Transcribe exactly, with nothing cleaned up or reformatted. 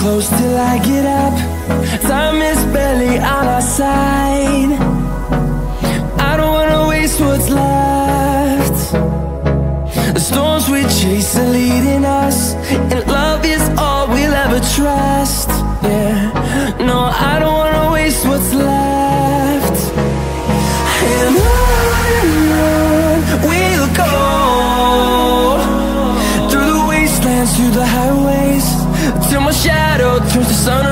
close till I get up. Time is barely on our side. I don't wanna waste what's left. The storms we chase are leading us, and love is all we'll ever trust. Yeah, no, I don't wanna waste what's left. And on and on we'll go, through the wastelands, through the highways, till my shadow turns to sun